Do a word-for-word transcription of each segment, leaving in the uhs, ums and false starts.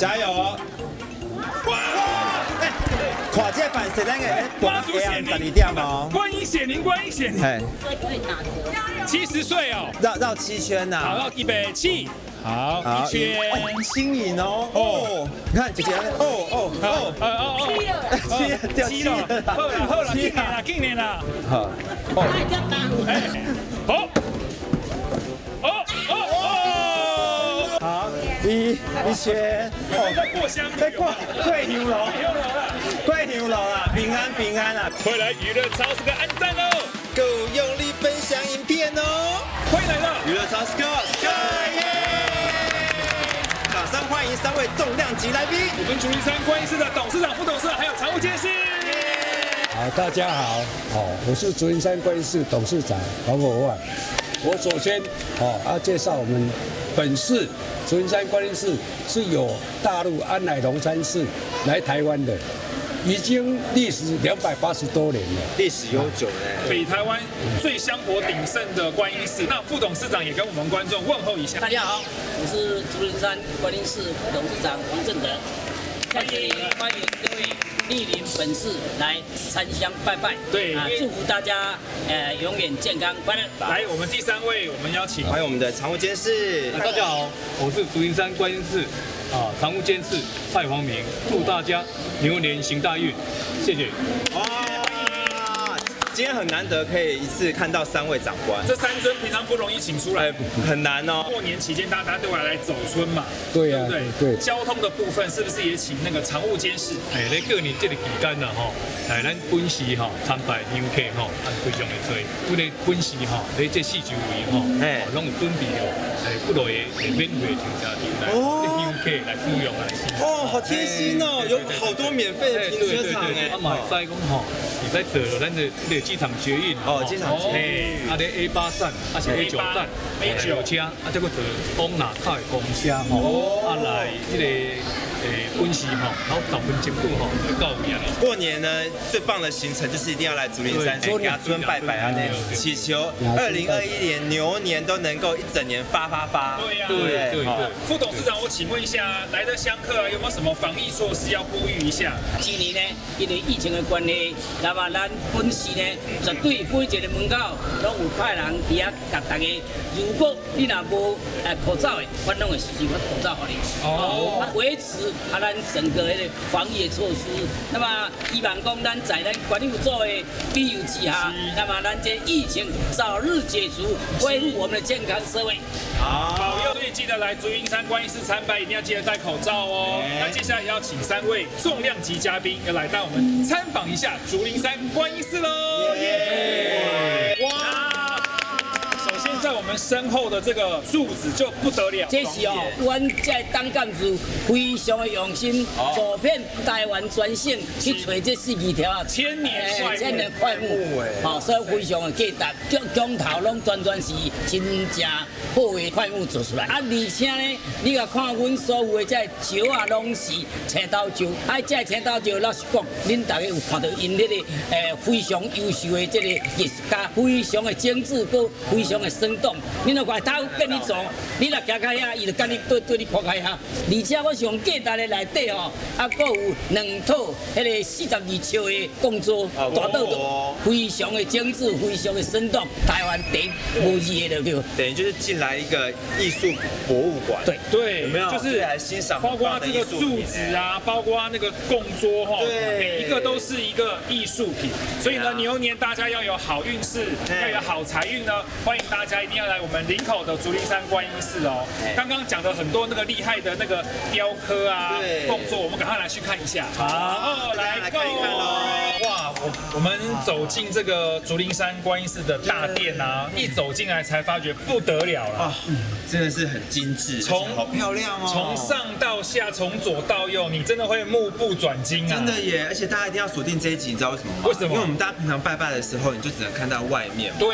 加油哦！哇！哎，看这版是咱个妈祖显十二点哦。 观音显灵，观音显灵。 哎， 七十岁哦， 绕绕七圈呐。 好，预备起。好，一圈轻盈哦。哦，你看姐姐，哦哦哦哦哦哦， 七掉七了， 好了好了，今年啦，今年啦。 好，哦， 哎，好，哦哦哦， 好，一一圈， 哦，在过香， 在过过牛楼，过牛楼啦，平安平安啦。 快来娱乐超市的按赞哦， 够用力分享影片哦。 欢迎来到娱乐超市 Go， 耶！掌声欢迎三位重量级来宾， 我们竹林山观音寺的董事长、副董事长还有常务监事。 好，大家好，哦，我是竹林山观音寺董事长黄国万。我首先哦要介绍我们本寺竹林山观音寺是由大陆安乃龙山寺来台湾的，已经历史两百八十多年了， 历史悠久呢。 北台湾最香火鼎盛的观音寺，那副董事长也跟我们观众问候一下。 大家好，我是竹林山观音寺副董事长黄正德，欢迎欢迎各位莅临本寺来参香拜拜。 对啊，祝福大家呃永远健康快乐。 来，我们第三位，我们邀请欢迎我们的常务监事。 大家好，我是竹林山观音寺啊常务监事蔡黄明，祝大家牛年行大运，谢谢。 哇，今天很难得可以一次看到三位长官， 这三尊平常不容易请出来， 很难哦。 过年期间大家都要来走村嘛， 对呀、 对不对？ 对。 交通的部分是不是也请那个常务监事？ 哎，咧过年这个期间呐，吼，哎，咱本市吼参拜游客吼，啊非常的多。我哋本市吼，咧这四周围吼， 哎拢有准备哦，哎，不落的免费停车场来， 哦游客来使用来。 哦，好贴心哦，有好多免费的停车场哎。 啊嘛，使讲吼，你在坐咱的这个机场捷运哦，机场捷运。 哎，啊咧 A 八站，啊是 A 九站 A 九车，啊再个坐东南卡的公车吼，啊来这个诶本市吼，然后十分钟过吼就到位啊。 过年呢，最棒的行程就是一定要来竹林山给家尊拜拜啊，那祈求二零二一年牛年都能够一整年发发发。 对呀、 对对对。 副董事长，我请问一下，来的香客啊，有没有什么防疫措施要呼吁一下？ 今年呢，因为疫情的关系，那么咱本市呢，绝对每一个门口拢有派人伫遐甲大家。如果你若无诶口罩的，我拢会实施发口罩给你。哦。维持啊，咱整个的防疫的措施。那么希望讲咱在咱管理府做的庇佑之下，那么咱这疫情早日解除，恢复我们的健康社会。 好，保佑，所以记得来竹林山观音寺参拜，一定要记得戴口罩哦。那接下来也要请三位重量级嘉宾要来带我们参访一下竹林山观音寺喽！耶！哇！首先在我们身后的这个柱子就不得了， 这是哦，阮这当干事非常的用心，走遍台湾全省去找这四字条啊， 千年快千年快木，好，所以非常的价值，中头拢全全是真正好的快木做出来。啊，而且呢，你甲看阮所有的这石啊，拢是青岛石，啊，这青岛石老实讲，恁大家有看到因迄个诶非常优秀的这个艺术家，非常的精致，搁非常的生动。你若看他跟你做，你若行开遐，伊就跟你对对你破开遐。而且我上价值的内底吼，啊，搁有两套迄个四十二尺的工作，大道都非常的精致，非常的生动，台湾第一无二的就等于就是进来一个艺术博物馆。 对对， 有没有？ 就是来欣赏， 包括这个柱子啊，包括那个供桌哈，每一个都是一个艺术品。所以呢，牛年大家要有好运势，要有好财运呢，欢迎大家一定要来我们林口的竹林山观音寺哦。刚刚讲的很多那个厉害的那个雕刻啊、动作，我们赶快来去看一下。好，来看一看喽！哇，我我们走进这个竹林山观音寺的大殿啊，一走进来才发觉不得了了， 真的是很精致， 从好漂亮哦， 从上到下，从左到右，你真的会目不转睛啊！ 真的耶！而且大家一定要锁定这一集，你知道为什么吗？ 为什么？ 因为我们大家平常拜拜的时候，你就只能看到外面嘛。 对啊。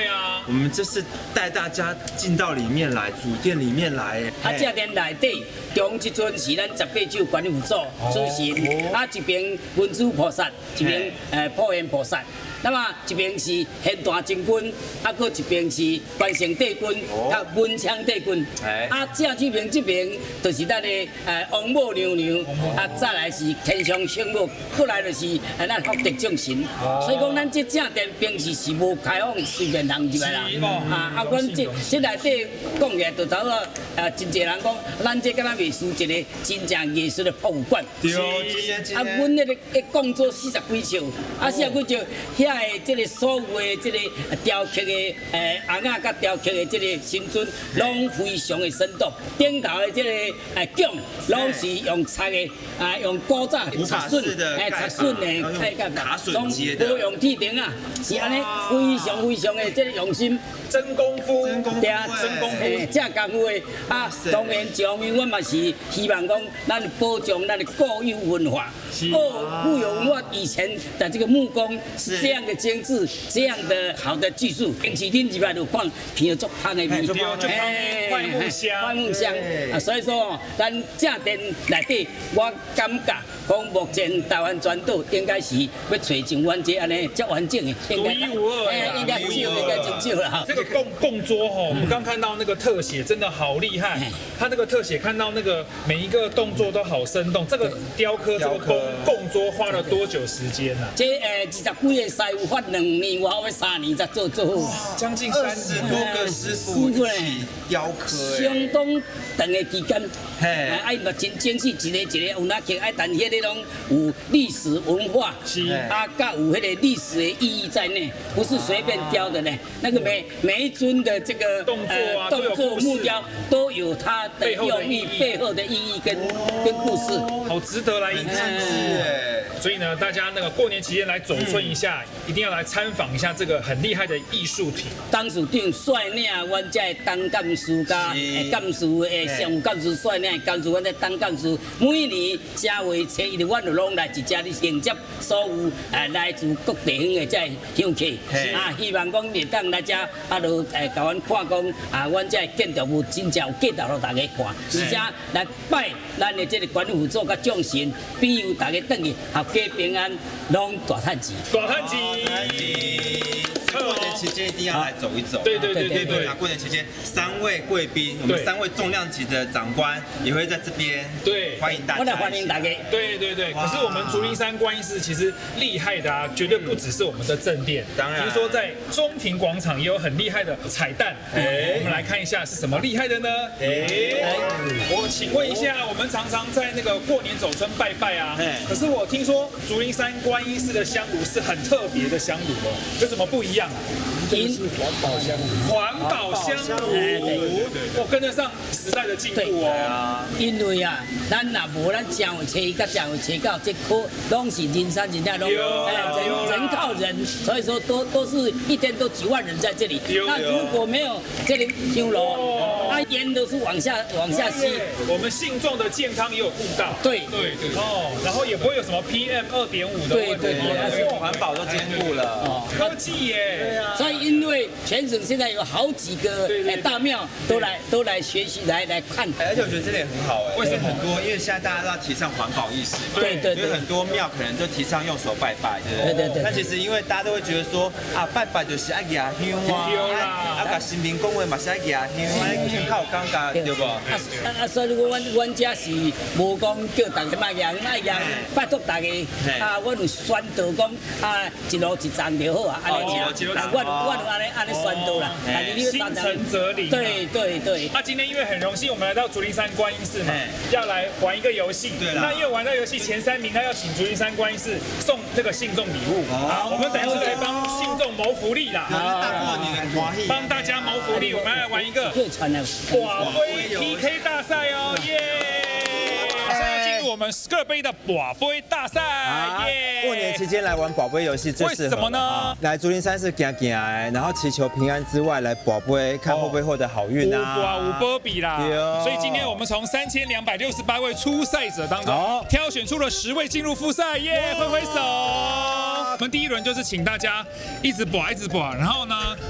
我们这是带大家进到里面来，主殿里面来。 啊，这殿内底中一尊是咱十八手观音祖主神，啊一边文殊菩萨，一边诶普贤菩萨。那么一边是现大真君，啊，搁一边是关圣帝君，甲文昌帝君。啊，正这边这边就是咱的诶王母娘娘，啊，再来是天上圣母，过来就是诶咱福德众神。所以讲，咱这正殿平时是无开放随便人入来啦。啊，啊，阮这这内底讲起来，就头个呃，真侪人讲，咱这敢若袂输一个真正艺术的博物馆。 对， 啊，阮那个一讲做四十几兆，啊，四十几兆。遐个即个所有的即个雕刻的诶红仔甲雕刻的即个神尊，拢非常的生动。顶头的即个诶奖，拢是用漆的，啊用古早茶笋，诶茶笋的开甲法，拢无用铁钉啊，是安尼非常非常的即个用心。 真功夫， 对，真功夫，正功夫的啊！当然，一方面，我嘛是希望讲，咱保障咱的固有文化，固固有文化以前的这个木工是这样的精致，这样的好的技术。平时恁入来就看片做香的味， 哎，快木香， 快木香啊！所以说，咱正殿内底，我感觉讲目前台湾全岛应该是要找像阮这安尼这完整的， 独一无二， 哎，应该少，应该真少了。 这个供供桌哈，我们刚看到那个特写，真的好厉害。他那个特写看到那个每一个动作都好生动。这个雕刻这个供供桌花了多久时间呐？ 这呃二十几个师傅花两年，我后三年才做做好。 将近三十多个师傅一起雕刻， 相当长的期间。嘿，哎，嘛真精细，一个一个有哪刻哎，但迄个拢有历史文化，是啊，甲有迄个历史的意义在内，不是随便雕的呢。那个每每一尊的这个动作啊， 动作木雕都有它的用意背后的意义跟跟故事， 好值得来一看。所以呢，大家那个过年期间来走村一下，一定要来参访一下这个很厉害的艺术品。 董事长率领阮这董干事加诶干事诶常务干事率领干事，阮这董干事每年正月初一，阮就拢来一家哩迎接所有诶来自各地方的这乡客啊，希望讲会当来这啊，就诶甲阮看讲啊，阮这建筑物真正有价值互大家看，而且来拜咱的这个观音祖甲众神，庇佑大家转去合家平安，拢大趁钱。 大趁钱。 过年期间一定要来走一走。 对对对对对。 过年期间，三位贵宾，我们三位重量级的长官也会在这边。 对， 欢迎大家。 我来欢迎大家。 对对对。可是我们竹林山观音寺其实厉害的啊，绝对不只是我们的正殿。 当然。 比如说在中庭广场也有很厉害的彩蛋。哎，我们来看一下是什么厉害的呢？哎，我请问一下，我们常常在那个过年走村拜拜啊。可是我听说竹林山观音寺的香炉是很特别的香炉哦，有什么不一样啊？ 这是环保香炉， 环保香炉，我跟得上时代的进步哦。 因为啊，咱若无咱正月初一甲正月初九这科，拢是人山人海，拢人人靠人，所以说都都是一天都几万人在这里。那如果没有这里香炉，那烟都是往下往下吸。 我们信众的健康也有顾到。 对对对哦，然后也不会有什么 P M 二点五的问题。 对对对， 环保都兼顾了。 科技耶。对啊。 所以因为全省现在有好几个诶大庙都来都来学习来来看， 而且我觉得这点很好哎，为什么很多？因为现在大家都要提倡环保意识嘛， 对对对， 所以很多庙可能就提倡用手拜拜，对不对？对对对。 那其实因为大家都会觉得说啊，拜拜就是爱牙香啊，啊，甲神明讲话嘛是爱牙香，啊，你靠有感觉对不？啊啊，所以如果阮阮家是无讲叫大家卖牙，卖牙拜托大家啊，我有宣导讲啊，一路一站就好啊，安尼就，我我就安尼安尼宣导啦。 心诚则灵。 对对对。 那今天因为很荣幸，我们来到竹林山观音寺嘛，要来玩一个游戏。对那因为玩到游戏前三名，他要请竹林山观音寺送那个信众礼物。好，我们等一下来帮信众谋福利啦。 好， 帮大家谋福利，我们来玩一个寡杯 P K 大赛哦，耶！马上要进入我们十个杯的寡杯大赛，耶！ 过年期间来玩宝贝游戏最适合。 为什么呢？ 来竹林山是行行来，然后祈求平安之外，来宝贝看会不会获得好运啊？ 哇，五波比啦！所以今天我们从三千两百六十八位初赛者当中挑选出了十位进入复赛，耶！挥挥手。我们第一轮就是请大家一直拔，一直拔，然后呢，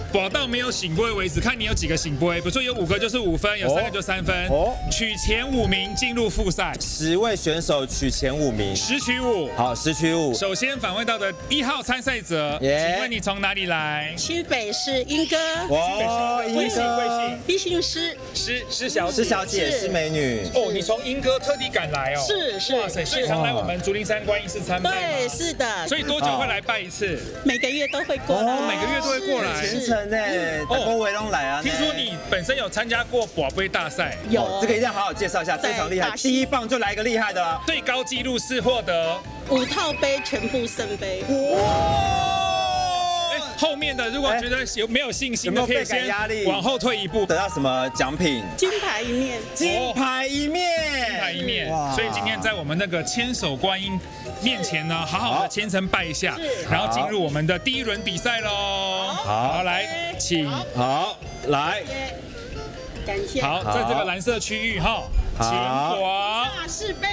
保到没有醒杯为止，看你有几个醒杯。比如说有五个就是五分，有三个就三分。哦，取前五名进入复赛。 十位选手取前五名， 十取五。 好，十取五。 首先访问到的一号参赛者，请问你从哪里来？ 新北市莺歌。 哇， 贵姓贵姓？ 一姓施。 施施小姐。 施小姐是美女。 哦，你从莺歌特地赶来哦。 是是。 哇塞，所以常来我们竹林山观音寺参拜。 对，是的。 所以多久会来拜一次？ 每个月都会过来。 每个月都会过来。 虔诚呢，大公维龙来啊。 听说你本身有参加过宝杯大赛， 有。 这个一定要好好介绍一下，非常厉害。第一棒就来一个厉害的了。 最高纪录是获得五套杯全部圣杯。 哇！ 后面的如果觉得有没有信心的，可以先往后退一步， 得到什么奖品？ 金牌一面， 金牌一面， 金牌一面。所以今天在我们那个千手观音面前呢，好好的虔诚拜一下，然后进入我们的第一轮比赛喽。好，来，请， 好，来， 感谢。 好，在这个蓝色区域哈，请广大士杯。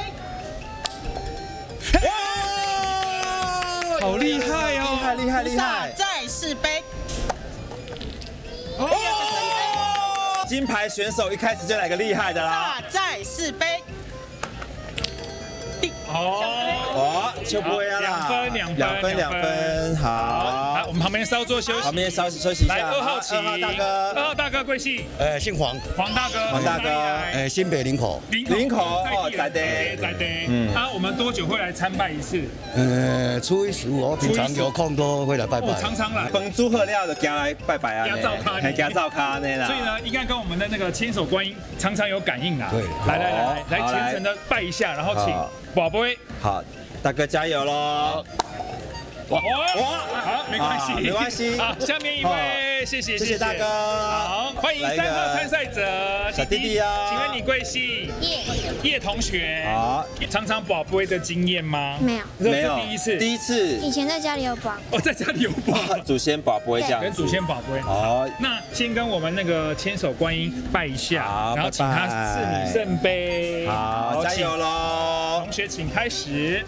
好厉害哦！ 厉害厉害厉害！ 再世杯。 哦！金牌选手一开始就来个厉害的啦！ 再世杯。 哦，就不会啦。 两分两分两分两分，好。 来，我们旁边稍作休息。 旁边稍休息一下。 来，二号请。 二号大哥。 二号大哥贵姓？ 呃，姓黄。 黄大哥。 黄大哥。 呃，新北林口。 林口哦，在地在地。嗯。啊，我们多久会来参拜一次？ 呃，初一十五，我平常有空都会来拜拜。 我常常来。 本猪贺料的，行来拜拜啊。 加照卡， 加照卡那啦。 所以呢，应该跟我们的那个千手观音常常有感应啊。 对。 来来来来，虔诚的拜一下，然后请宝贝。 好。大哥加油喽！ 哇哇，好，没关系， 没关系。 好，下面一位，谢谢谢谢大哥。 好，欢迎三号参赛者小弟弟啊， 请问你贵姓？ 叶叶同学。 好， 常常宝贝的经验吗？ 没有， 没有， 第一次， 第一次。 以前在家里有宝。 哦，在家里有宝， 祖先宝贝这样， 跟祖先宝贝。好，那先跟我们那个千手观音拜一下，然后请他赐你圣杯。 好，加油喽！ 同学，请开始。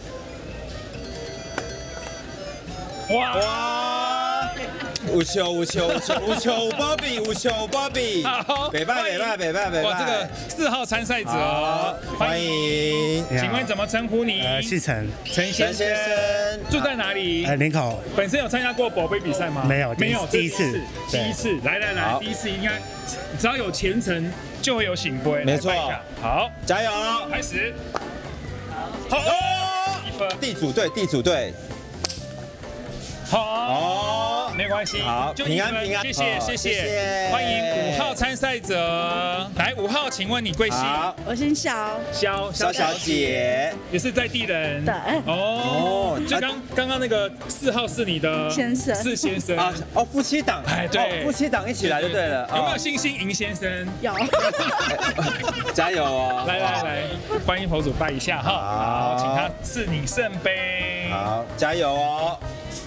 哇哇！有球有球有球有球有波比有球有波比，好，北拜北拜北拜北拜。哇，这个四号参赛者，欢迎，请问怎么称呼你？ 呃，姓陈， 陈先生，住在哪里？ 呃，林口。 本身有参加过宝杯比赛吗？ 没有， 没有， 第一次， 第一次。来来来，第一次应该只要有虔诚就会有醒杯， 没错。 好， 加油， 开始。好，一分。地主队，地主队。好，哦，没关系，好，平安平安，谢谢谢谢，欢迎五号参赛者，来五号，请问你贵姓？ 我姓肖， 肖肖小姐， 也是在地人， 对， 哦，就刚刚刚那个四号是你的先生， 是先生啊，哦，夫妻档， 哎，对， 夫妻档一起来就对了， 有没有信心赢先生？ 有， 加油哦， 来来来，观音佛祖拜一下哈，好，请他赐你圣杯， 好，加油哦。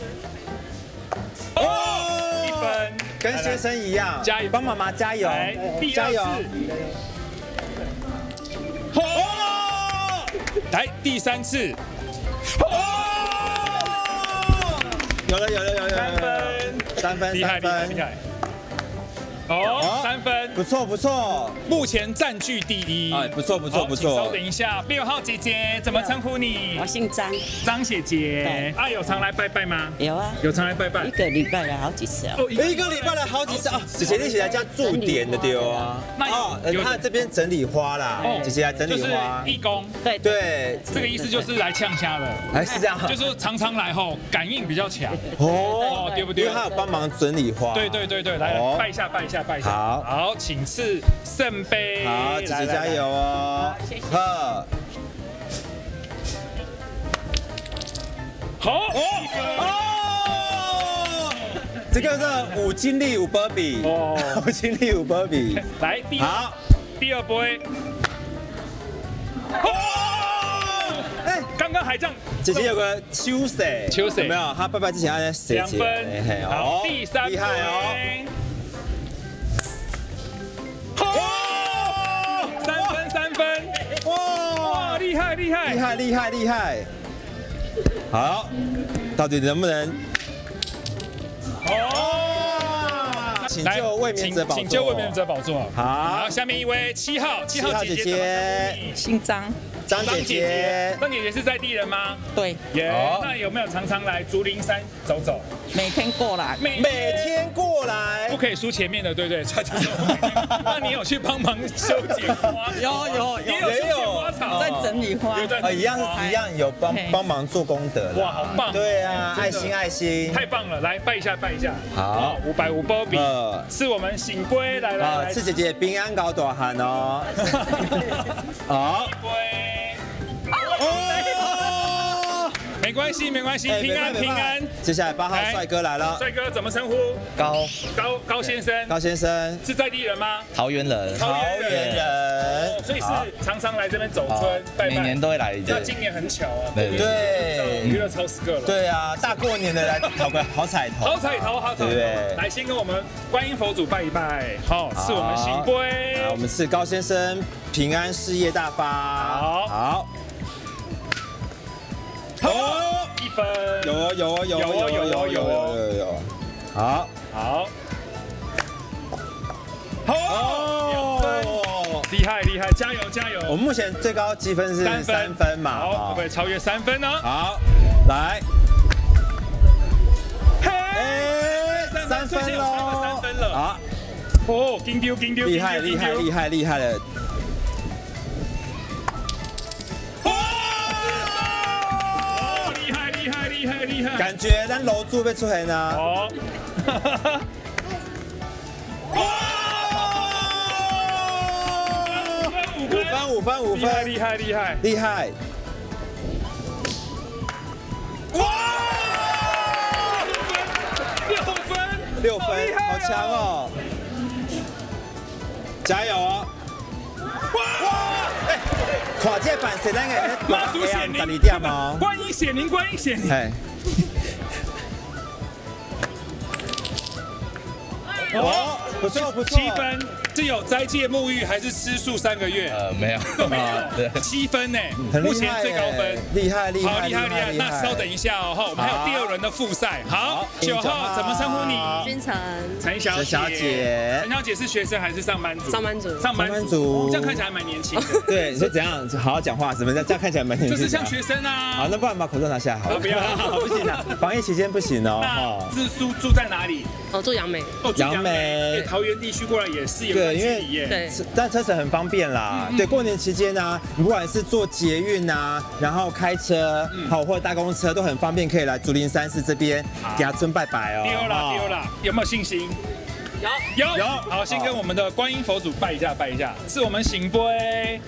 哦，一分， 跟先生一样， 加油， 帮妈妈加油， 加油。哦，来第三次。哦， 有了有了有了， 三分， 三分， 厉害厉害厉害。哦，三分， 不错不错， 目前占据第一。 哎，不错不错不错。 稍等一下，六号姐姐怎么称呼你？ 我姓张， 张姐姐。啊，有常来拜拜吗？ 有啊， 有常来拜拜。 一个礼拜来好几次哦。 一个礼拜来好几次啊！姐姐一起来家驻点的丢啊。哦，他这边整理花啦。哦，姐姐来整理花。 义工。 对对， 这个意思就是来呛虾的。 哎，是这样。 就是常常来后感应比较强。 哦， 对不对？ 因为他有帮忙整理花。 对对对对，来拜一下拜一下。 好， 好，请赐圣杯。 好，姐姐加油哦！ 谢谢。 好， 好， 哦，这个是五金力五波比哦，五金力五波比。 来，第好，第二杯。哦，哎，刚刚还这样。 姐姐有个秋色， 秋色有没有？她拜拜之前要写两分，好，第三厉害哦。 哦，三分三分，哇，厉害厉害厉害厉害厉害！好，到底能不能？ 哦， 请就卫冕者宝座。 请就卫冕者宝座。 好， 下面一位七号，七号姐姐， 姓张， 张姐姐， 张姐姐是在地人吗？ 对。 耶，那有没有常常来竹林山走走？ 每天过来， 每每天过来， 不可以输前面的，对不对？那你有去帮忙修剪花？ 有有也有修剪花草， 在整理花， 呃，一样是一样有帮帮忙做功德。 哇，好棒！ 对啊，爱心爱心， 太棒了！来拜一下，拜一下。 好， 五百五波比，是我们醒龟来来来， 是姐姐平安搞大汉哦。好， 哦，没关系没关系，平安平安。 接下来八号帅哥来了， 帅哥怎么称呼？ 高高高先生， 高先生是在地人吗？ 桃园人， 桃园人， 所以是常常来这边走村拜拜， 每年都会来。 那今年很巧啊， 对， 娱乐超十个了。 对啊，大过年的来讨个好彩头， 好彩头，好彩头。来，先跟我们观音佛祖拜一拜，好，是我们醒龟。 我们是高先生，平安事业大发。 好， 好。 好，一分， 有哦有哦有哦有哦有哦有哦有有，好， 好，好，厉害厉害，加油加油！ 我们目前最高积分是三分嘛， 好，会不会超越三分呢？ 好，来，嘿，三分喽， 三分了， 好， 哦，金丢金丢， 厉害厉害厉害厉害了。 厉害厉害！ 感觉咱楼主要出现啊！哦，五分五分五分， 厉害厉害厉害！哇！ 六分六分，好强哦！加油哦！哇！哎，看这版是咱个妈祖显灵， 十二点哦。 观音显灵，观音显灵。哎。 哦，不错不错， 七分。是有斋戒沐浴还是吃素三个月？ 呃，没有， 都没有，七分呢，目前最高分， 厉害厉害， 好厉害厉害。那稍等一下哦，我们还有第二轮的复赛。好，九号怎么称呼你？ 君晨， 陈小姐。 小姐， 陈小姐是学生还是上班族？ 上班族， 上班族，这样看起来蛮年轻的。 对，你说怎样好好讲话？什么叫这样看起来蛮年轻？ 就是像学生啊。 好，那不然把口罩拿下好了。 不要， 不行啊，防疫期间不行哦。 那自苏住在哪里？ 哦，住杨梅。 哦，杨梅。桃园地区过来也是有距离耶。 对。 但车程很方便啦。嗯、对，过年期间呢、啊，你不管是坐捷运啊，然后开车，好、嗯、或者搭公车都很方便，可以来竹林山寺这边给他尊拜拜哦。 丢啦丢啦，有没有信心？有有有。好，先跟我们的观音佛祖拜一下拜一下，是我们醒杯。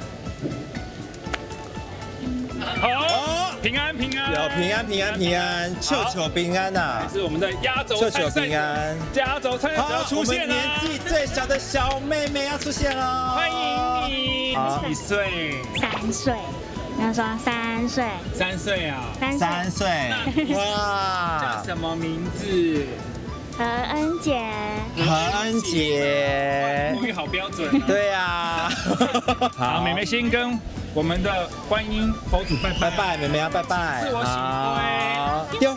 好，平安平安， 有平安平安平安，求求平安呐！ 是我们的压轴参赛者，压轴参赛者要出现了， 年纪最小的小妹妹要出现了， 欢迎你！几岁？ 三岁。他说三岁。 三岁啊！ 三岁。 哇！叫什么名字？ 何恩杰。 何恩杰， 母语好标准。 对啊。 好，妹妹先跟我们的观音佛祖拜拜， 拜拜，妹妹要拜拜。 自我醒归。 丢。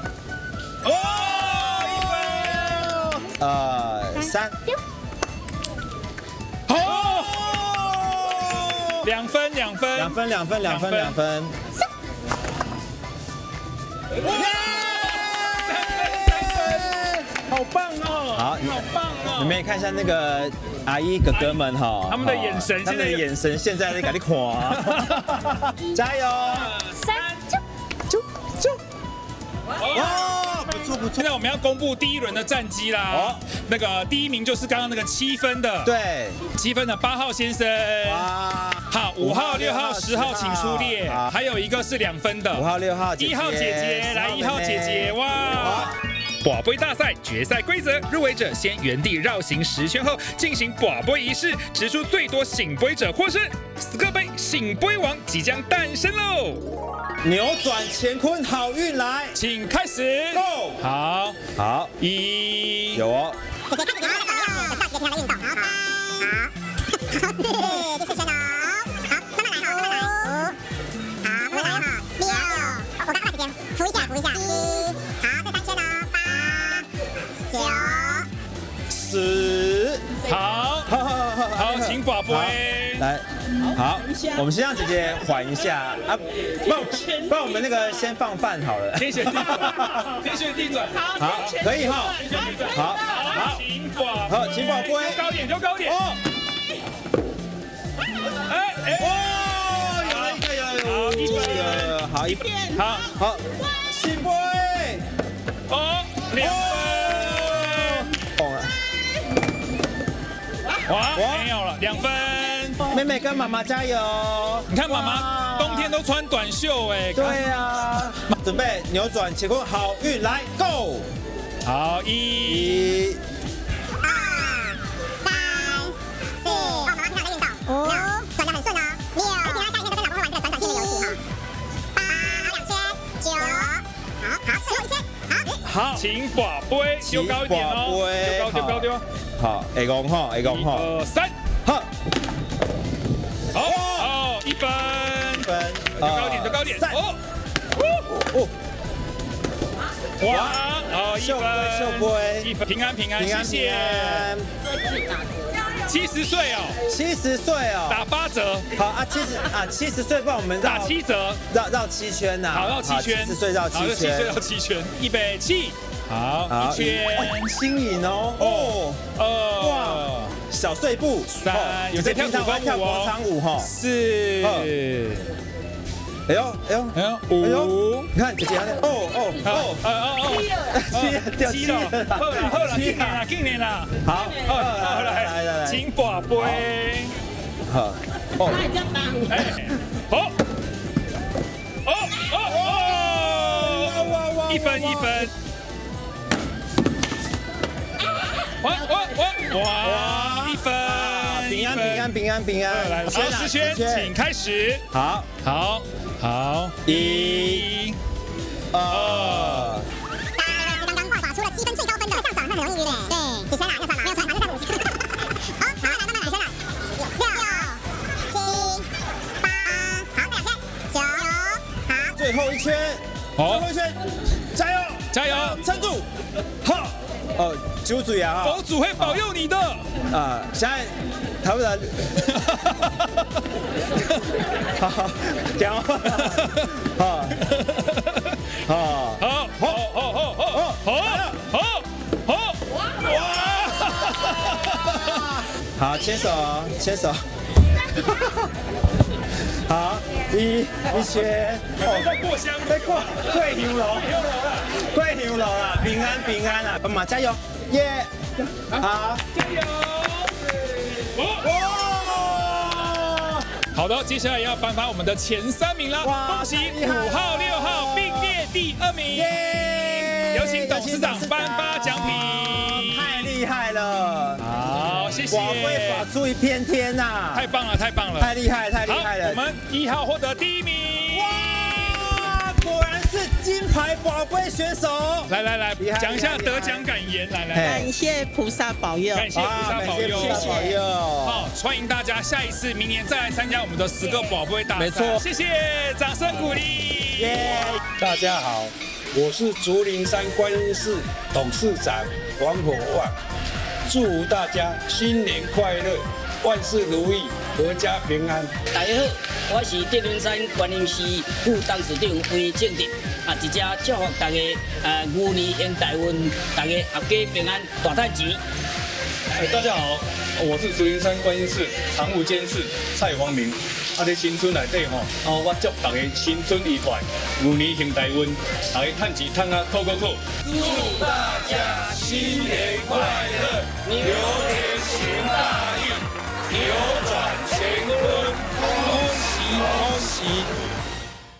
哦，一分。二三。丢。 好。两分，两分， 两分，两分，两分，两分。 好棒哦！ 好， 好棒哦！ 你们也看一下那个阿姨哥哥们哈， 他们的眼神， 他们的眼神现在在给你看，加油！ 三九九九， 哇，不错不错。 现在我们要公布第一轮的战绩啦。哦，那个第一名就是刚刚那个七分的， 对， 七分的八号先生。哇，好，五号、六号、十号请出列，还有一个是两分的， 五号、六号， 一号姐姐来，一号姐姐，哇！拔杯大赛决赛规则：入围者先原地绕行十圈后进行拔杯仪式，掷出最多醒杯者获胜。斯克杯醒杯王即将诞生喽！ 扭转乾坤，好运来， 请开始。Go！ 好， 好， 一有哦。 姐姐开始了，大姐姐平常的运动，好，好，好，第四圈哦，好，慢慢来，好，慢慢来，五，好，慢慢来哈，六，我刚刚姐姐扶一下，扶一下，七，好，再三圈哦。九、 十、 来，好，我们先让姐姐缓一下啊，不然不然我们那个先放饭好了。 天旋地转，天旋地转。 好，可以哈。好，好， 请宝， 好，请宝贝， 高点，丢高点。哦。哎哎， 哦，有了一个，有有有有，好一片， 好好，请杯， 哦，两分。哇，没有了，两分。 妹妹跟妈妈加油！ 你看妈妈冬天都穿短袖哎。 对啊，准备扭转乾坤，好运来 ，Go！ 好，一、 二、三、四，哦，妈妈平常在运动。五，转得很顺哦。六，你平常在里面都跟老公玩这个转转圈的游戏哈。八，好两圈。九，好，好，最后一圈，好。 好，请宝贝丢高一点哦，丢高丢高丢。 好，下公哈，下公哈。 二三， 好。 好，好，一分， 一分， 丢高点，丢高点。哦， 哦， 哇，好，一分， 秀杯， 一分，平安平安，谢谢。七十岁哦， 七十岁哦， 打八折。 好啊，七十啊，七十岁，不然我们打七折， 绕绕七圈呐。 好，绕七圈。 七十岁绕七圈， 七岁绕七圈，预备起。好，一圈， 新颖哦，哦， 二， 哇，小碎步， 三，有些跳古风跳广场舞哈， 四， 哎呦，哎呦， 哎呦，五， 你看姐姐，哦哦哦哦哦，七掉七了， 好了好了，今年啦，今年啦， 好， 好来来来，请宝贝， 好，哦， 哎，好，哦哦哦，一分一分。哇哇哇哇！一分， 平安平安平安平安， 来，好，十圈，请开始。 好， 好，好，一、二。 刚刚画法出了积分最高分的，这样子很容易晕嘞。对，几圈啦？六圈嘛，没有错，马上再五圈。好，好，来，慢慢来，几圈啦？六、七、八，好，再两圈，九，好， 最后一圈， 好， 最后一圈，加油， 加油， 撑住，好。哦，九嘴啊！ 佛祖会保佑你的。 啊，现在他不然，好好讲，好，好， 好，好，好，好，好，好，好，好，哇！ 好，牵手，牵手。好，一一圈， 哦，在过香， 在过桂牛楼，桂牛楼啊，平安平安啊，妈妈加油，耶！好， 加油！哇！好的，接下来要颁发我们的前三名啦，恭喜五号、六号并列第二名，有请董事长颁发奖品， 太厉害了！ 好，谢谢。 我会发出一片天呐！ 太棒了，太棒了， 太厉害，太厉害了！ 我们一号获得第一名， 哇，果然是金牌宝贝选手！ 来来来，讲一下得奖感言，来来， 感谢菩萨保佑， 感谢菩萨保佑， 谢谢。 好，欢迎大家下一次明年再来参加我们的十个宝贝大赛， 没错， 谢谢，掌声鼓励。 耶！ 大家好，我是竹林山观音寺董事长王火旺，祝福大家新年快乐，万事如意，阖家平安。 大家好，我是竹林山观音寺副董事长黄正德，啊，一只祝福大家，呃，牛年行大运，大家阖家平安，大赚钱。 哎，大家好，我是竹林山观音寺常务监事蔡光明。啊，在新春内底吼，哦，我祝大家新春愉快，牛年行大运，大家趁钱趁啊，扣扣扣。祝大家新年快乐，牛年行大运，扭转乾坤，恭喜恭喜！